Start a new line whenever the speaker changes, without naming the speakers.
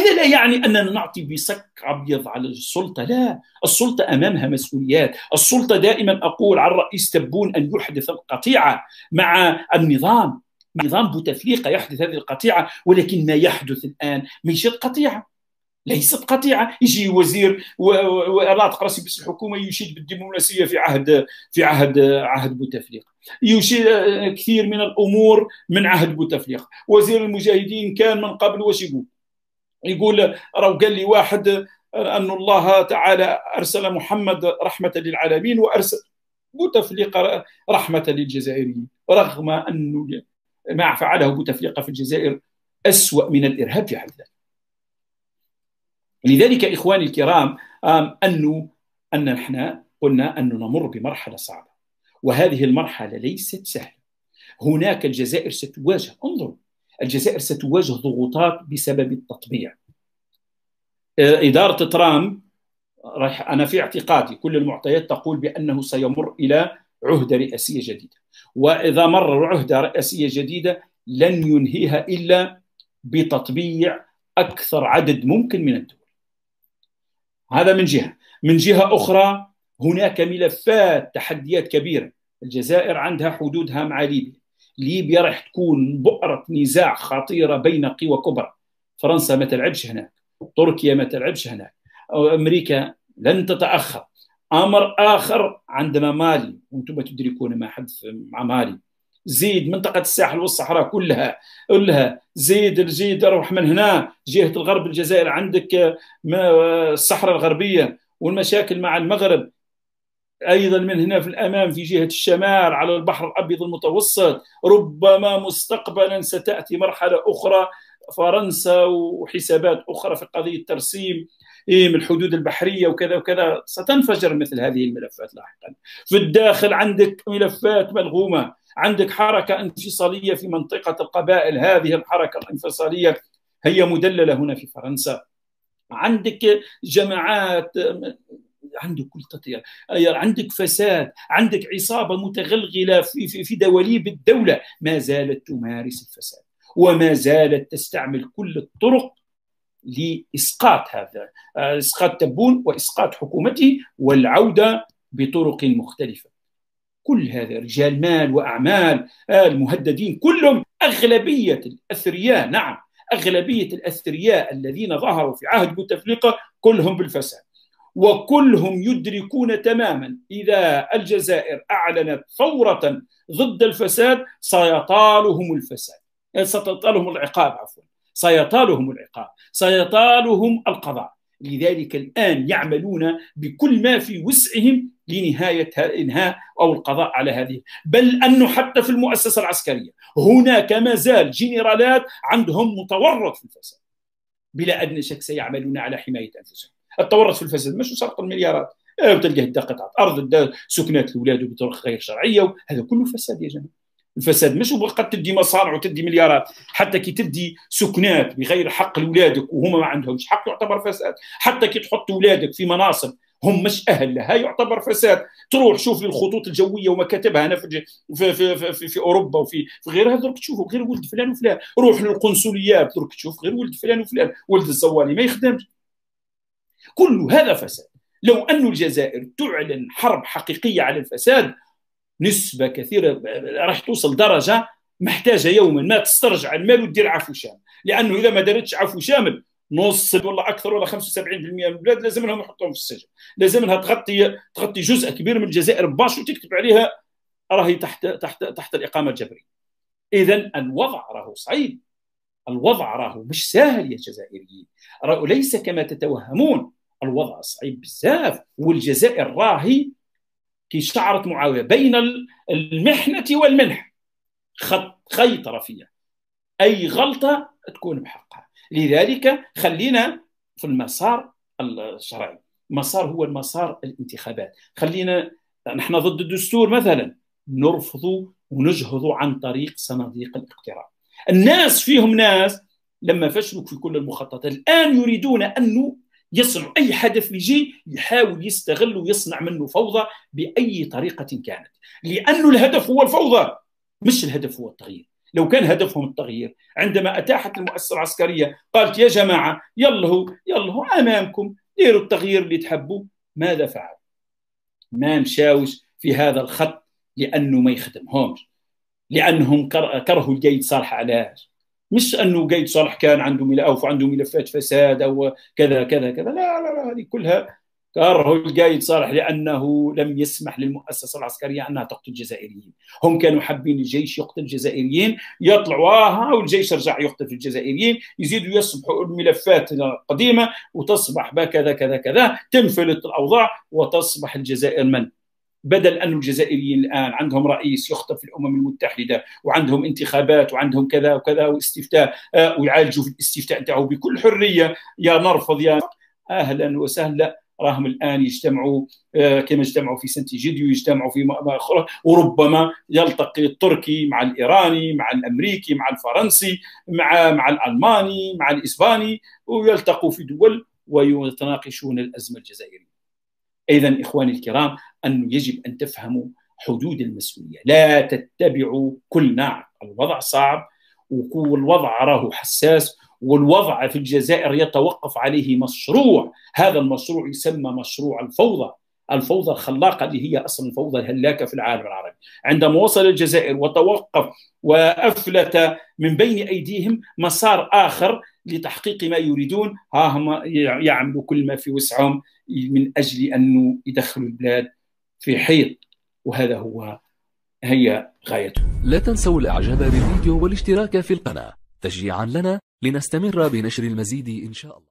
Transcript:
هذا لا يعني أننا نعطي بصك أبيض على السلطة، لا، السلطة أمامها مسؤوليات. السلطة دائما أقول على الرئيس تبون أن يحدث القطيعة مع النظام، نظام بوتفليقة يحدث هذه القطيعة، ولكن ما يحدث الآن ليست قطيعة، ليست قطيعة. يجي وزير وناطق رسمي باسم الحكومة يشيد بالدبلوماسية في عهد بوتفليقة، يشير كثير من الأمور من عهد بوتفليقة. وزير المجاهدين كان من قبل واش يقول راهو قال لي واحد أن الله تعالى أرسل محمد رحمة للعالمين وأرسل بوتفليقة رحمة للجزائريين، رغم أن ما فعله بوتفليقة في الجزائر أسوأ من الإرهاب في حد ذاته. لذلك إخواني الكرام، أن نحن قلنا أن نمر بمرحلة صعبة، وهذه المرحلة ليست سهلة. هناك الجزائر ستواجه، انظروا، الجزائر ستواجه ضغوطات بسبب التطبيع. إدارة ترامب أنا في اعتقادي كل المعطيات تقول بأنه سيمر إلى عهدة رئاسية جديدة، وإذا مر عهدة رئاسية جديدة لن ينهيها إلا بتطبيع أكثر عدد ممكن من الدول. هذا من جهة. من جهة أخرى هناك ملفات تحديات كبيرة. الجزائر عندها حدودها مع ليبيا، ليبيا راح تكون بؤرة نزاع خطيرة بين قوى كبرى. فرنسا ما تلعبش هناك، تركيا ما تلعبش هناك، أمريكا لن تتأخر. أمر آخر عندنا مالي، وأنتم تدركون ما حدث مع مالي. زيد منطقة الساحل والصحراء كلها زيد روح من هنا جهة الغرب الجزائر، عندك الصحراء الغربية والمشاكل مع المغرب، أيضا من هنا في الأمام في جهة الشمال على البحر الأبيض المتوسط. ربما مستقبلا ستأتي مرحلة أخرى، فرنسا وحسابات أخرى في قضية ترسيم من الحدود البحرية وكذا وكذا، ستنفجر مثل هذه الملفات لاحقا. في الداخل عندك ملفات ملغومة، عندك حركة انفصالية في منطقة القبائل، هذه الحركة الانفصالية هي مدللة هنا في فرنسا. عندك جماعات، عندك كل تطير، عندك فساد، عندك عصابة متغلغلة في دواليب الدولة ما زالت تمارس الفساد، وما زالت تستعمل كل الطرق لإسقاط إسقاط تبون وإسقاط حكومته والعودة بطرق مختلفة. كل هذا رجال مال وأعمال، المهددين كلهم، أغلبية الأثرياء، نعم أغلبية الأثرياء الذين ظهروا في عهد بوتفليقة كلهم بالفساد، وكلهم يدركون تماما إذا الجزائر أعلنت ثورة ضد الفساد سيطالهم الفساد، سيطالهم العقاب، عفوا سيطالهم العقاب، سيطالهم القضاء. لذلك الآن يعملون بكل ما في وسعهم لنهاية إنهاء أو القضاء على هذه. بل أنه حتى في المؤسسة العسكرية هناك ما زال جنرالات عندهم متورط في الفساد، بلا أدنى شك سيعملون على حماية أنفسهم. التورط في الفساد مش سرق المليارات، وتلقى دا قطعة أرض سكنات الأولاد بطرق غير شرعية، هذا كله فساد يا جماعة. الفساد مش فقط تدي مصانع وتدي مليارات، حتى كي تدي سكنات بغير حق لأولادك وهم ما عندهمش حق يعتبر فساد. حتى كي تحط أولادك في مناصب هم مش أهل لها يعتبر فساد. تروح شوف الخطوط الجوية ومكاتبها هنا في أوروبا وفي غيرها، درك تشوفوا غير ولد فلان وفلان. روح للقنصليات درك تشوف غير ولد فلان وفلان، ولد الزوالي ما يخدمش. كل هذا فساد. لو أن الجزائر تعلن حرب حقيقية على الفساد، نسبة كثيرة راح توصل درجة محتاجة يوما ما تسترجع المال وتدير عفو شامل، لأنه إذا ما دارتش عفو شامل نص ولا أكثر ولا 75% من البلاد لازم لهم يحطوهم في السجن، لازم لها تغطي جزء كبير من الجزائر باش وتكتب عليها راهي تحت الإقامة الجبرية. إذا الوضع راهو صعيب، الوضع راهو مش سهل يا جزائريين، راهو ليس كما تتوهمون، الوضع صعيب بزاف. والجزائر راهي كي شعرت معاوية بين المحنة والمنح، خيط رفيع، أي غلطة تكون بحقها. لذلك خلينا في المسار الشرعي، مسار هو المسار الانتخابات. خلينا نحن ضد الدستور مثلا نرفض ونجهض عن طريق صناديق الاقتراع. الناس فيهم ناس لما فشلوا في كل المخططات الآن يريدون أنه يصنع أي حدث يجي يحاول يستغل ويصنع منه فوضى بأي طريقة كانت، لأنه الهدف هو الفوضى مش الهدف هو التغيير. لو كان هدفهم التغيير، عندما أتاحت المؤسسة العسكرية قالت يا جماعة يلا أمامكم ديروا التغيير اللي تحبوا، ماذا فعل؟ ما مشاوش في هذا الخط، لأنه ما يخدمهمش، لأنهم كرهوا القايد صالح. علاش؟ مش أنه قايد صالح كان عنده ملف عنده ملفات فساد أو كذا كذا كذا، لا، هذه كلها كرهوا القايد صالح لأنه لم يسمح للمؤسسة العسكرية أنها تقتل الجزائريين. هم كانوا حابين الجيش يقتل الجزائريين، يطلعوا والجيش يرجع يقتل في الجزائريين، يزيدوا يصبحوا الملفات قديمة وتصبح كذا كذا كذا، تنفلت الأوضاع وتصبح الجزائر من بدل أن الجزائريين الآن عندهم رئيس يخطب في الأمم المتحدة وعندهم انتخابات وعندهم كذا وكذا واستفتاء، ويعالجوا في الاستفتاء نتاعو بكل حرية، يا نرفض يا أهلا وسهلا. راهم الآن يجتمعوا كما اجتمعوا في سنتيجيديو، يجتمعوا في أخرى، وربما يلتقي التركي مع الإيراني مع الأمريكي مع الفرنسي مع الألماني مع الإسباني، ويلتقوا في دول ويتناقشون الأزمة الجزائرية. إذن إخواني الكرام، أنه يجب أن تفهموا حدود المسؤولية، لا تتبعوا كل ناعم. الوضع صعب والوضع راه حساس، والوضع في الجزائر يتوقف عليه مشروع، هذا المشروع يسمى مشروع الفوضى الخلاقة، اللي هي أصلا الفوضى الهلاكة في العالم العربي. عندما وصل الجزائر وتوقف وأفلت من بين أيديهم مسار آخر لتحقيق ما يريدون، هم يعملوا كل ما في وسعهم من أجل أن يدخلوا البلاد في حيط، وهذا هي غايته.
لا تنسوا الإعجاب بالفيديو والاشتراك في القناة تشجيعا لنا لنستمر بنشر المزيد إن شاء الله.